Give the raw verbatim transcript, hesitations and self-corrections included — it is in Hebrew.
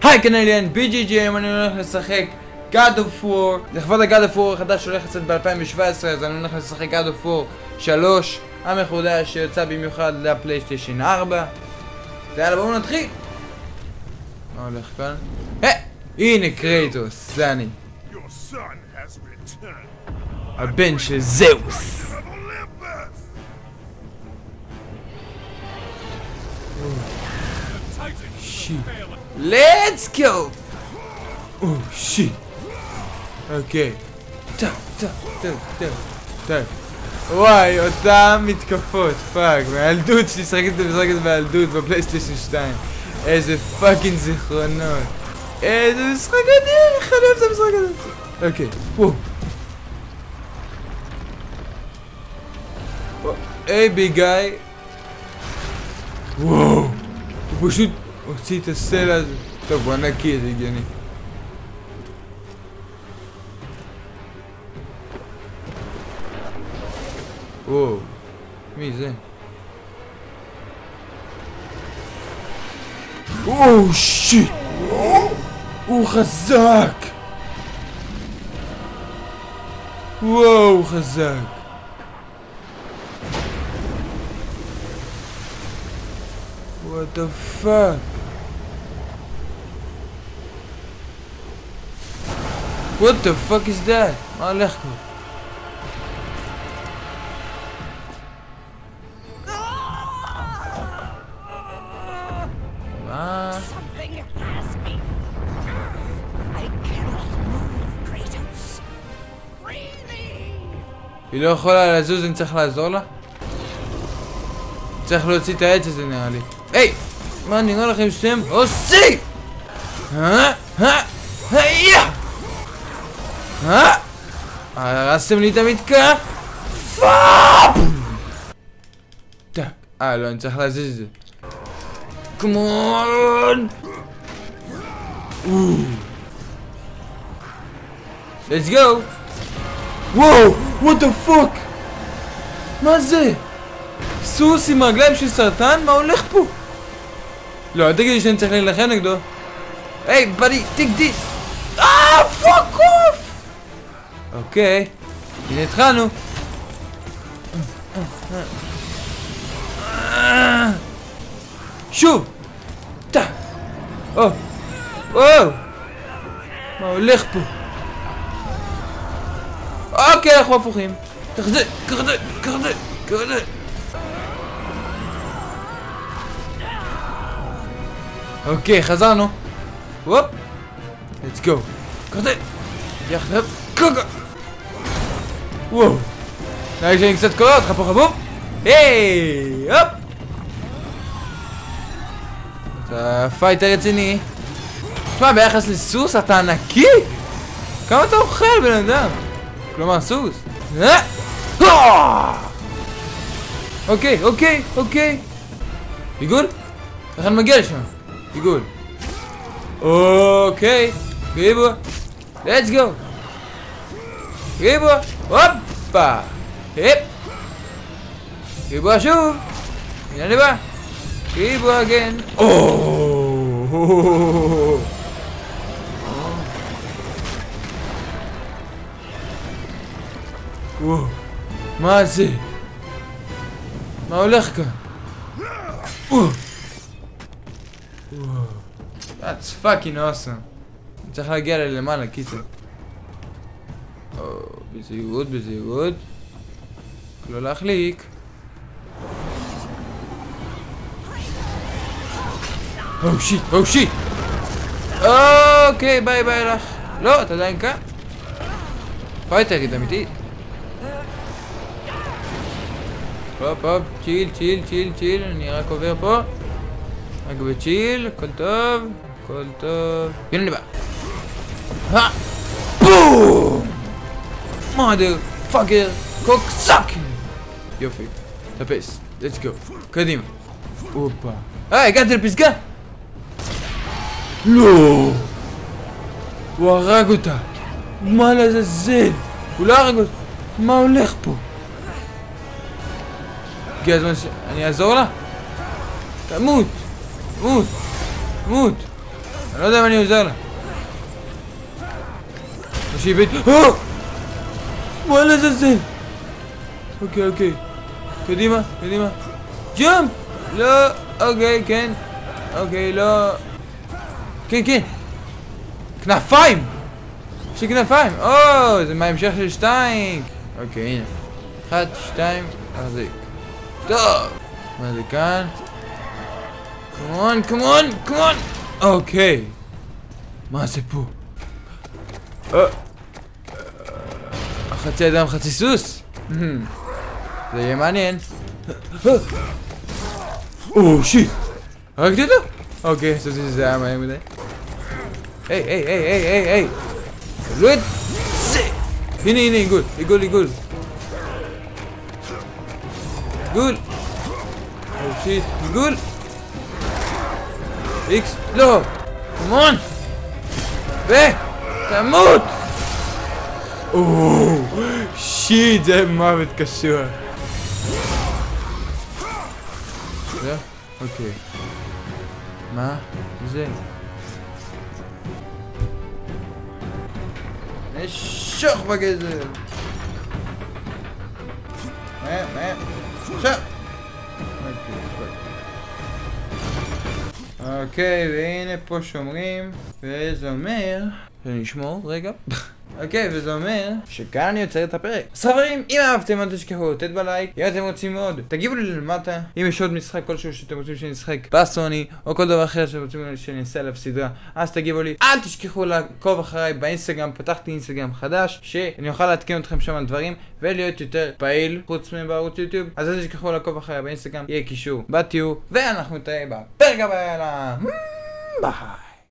היי קנליאן, בי ג'י ג'י, אני הולך לשחק God of War. לכבוד ה-God of War החדש שהולך לצאת ב-אלפיים שבע עשרה, אז אני הולך לשחק God of War שלוש המחודש שיוצא במיוחד לפלייסטיישן ארבע. זה יאללה, בואו נתחיל. מה הולך כאן? היי! הנה קרייטוס, זה אני. הבן של זאוס. שיט. Let's go! Oh shit! אוקיי. טק, טק, טק, טק, טק. וואי, אותם מתקפות, פאק. מהילדות שלי שחקת את המשחק הזה בילדות בפלייסטיישן שתיים. איזה פאקינג זיכרונות. איזה משחק אדיר, איך אני אוהב את המשחק הזה. אוקיי, וואו. היי ביג גאי. וואו. הוא פשוט הוציא את הסלע הזה. טוב, בוא נקי, זה הגיוני. וואו, מי זה? וואו, שיט! הוא חזק! וואו, הוא חזק! What the fuck? What the fuck is that? מה הולך פה? מה? היא לא יכולה לזוז, אני צריך לעזור לה? צריך להוציא את העץ הזה נראה לי. היי! מה נראה לכם שאתם עושים? אה? אה? היה! אה? הרסתם לי את המתקה? פאפ! טק. אה לא, אני צריך להזיז את זה. כמון! Let's go! וואו! What the fuck? מה זה? סוס עם רגליים של סרטן? מה הולך פה? לא, אל תגיד לי שאני צריך להילחם נגדו. היי, בדי, take this! אה, fuck off! אוקיי, הנה התחלנו. שוב! טה! או! או! מה הולך פה? אוקיי, אנחנו הפוכים. קח זה, קח זה, קח זה, קח זה. אוקיי, חזרנו. וופ. let's go. קח זה. יחד. קוגה. וואו. נראה שאני קצת קורא אותך פה חבוב. היי! הופ! אתה פייטר רציני. תשמע, ביחס לסוס אתה ענקי? כמה אתה אוכל בן אדם? כלומר סוס. אוקיי, אוקיי, אוקיי. עיגול? איך אני מגיע לשם? עיגול. אוקיי. ריבוע. let's go. ריבוע. הופה. היפ. ריבוע שוב. הנה אני בא. ריבוע again. אוו. וואו. מה זה? מה הולך כאן? וואו. וואו. That's fucking awesome. אני צריך להגיע ללמעלה, קיצר. בזהירות, בזהירות. לא להחליק. או שיט, או שיט. אוקיי, ביי ביי לך. לא, אתה עדיין כאן? פייטרית אמיתית. הופ הופ, צ'יל, צ'יל, צ'יל, צ'יל. אני רק עובר פה. רק בצ'יל, הכל טוב, הכל טוב. הנה אני בא. הא! בום! מאדר פאקר קוקסק! יופי, תפס, let's go. קדימה. הופה. אה, הגעתי לפסגה? לא! הוא הרג אותה. מה לעזאזל? הוא לא הרג אותה. מה הולך פה? הגיע הזמן שאני אעזור לה? תמות! מות! מות! אני לא יודע אם אני עוזר לה. או שהיא בית... וואלה זה זה! אוקיי, אוקיי. קדימה, קדימה. ג'אמפ! לא, אוקיי, כן. אוקיי, לא. כן, כן. כנפיים! יש לי כנפיים! או, זה מההמשך של שתיים! אוקיי, הנה. אחת, שתיים, מחזיק. טוב! מה זה כאן? קמון, קמון, קמון! אוקיי. מה זה פה? חצי אדם, חצי סוס! זה יהיה מעניין. או, שיט! הרגתי אותו? אוקיי, חשבתי שזה היה מהר מדי. היי, היי, היי, היי, היי, היי! קבלו את זה! הנה, הנה, עיגול, עיגול, עיגול. עיגול! או, שיט, עיגול! איקס, לא! קמון! ו... תמות! או, שיט, זה מוות קשוח. זהו? אוקיי. מה? זה? נשוך בגזר! מה? מה? עכשיו! אוקיי, והנה פה שומרים, וזה אומר... שנשמור רגע. אוקיי, וזה אומר שכאן אני יוצר את הפרק. אז חברים, אם אהבתם אל תשכחו לתת בלייק. אם אתם רוצים מאוד, תגיבו לי למטה. אם יש עוד משחק כלשהו שאתם רוצים שנשחק בסוני, או כל דבר אחר שאתם רוצים שנעשה עליו סדרה, אז תגיבו לי. אל תשכחו לעקוב אחריי באינסטגרם. פתחתי אינסטגרם חדש, שאני אוכל להתקן אתכם שם על דברים ולהיות יותר פעיל חוץ מבערוץ יוטיוב. אז אל תשכחו לעקוב אחריי באינסטגרם, יהיה קישור בתיאור, ואנחנו נתראה בפרק הבא. ביי.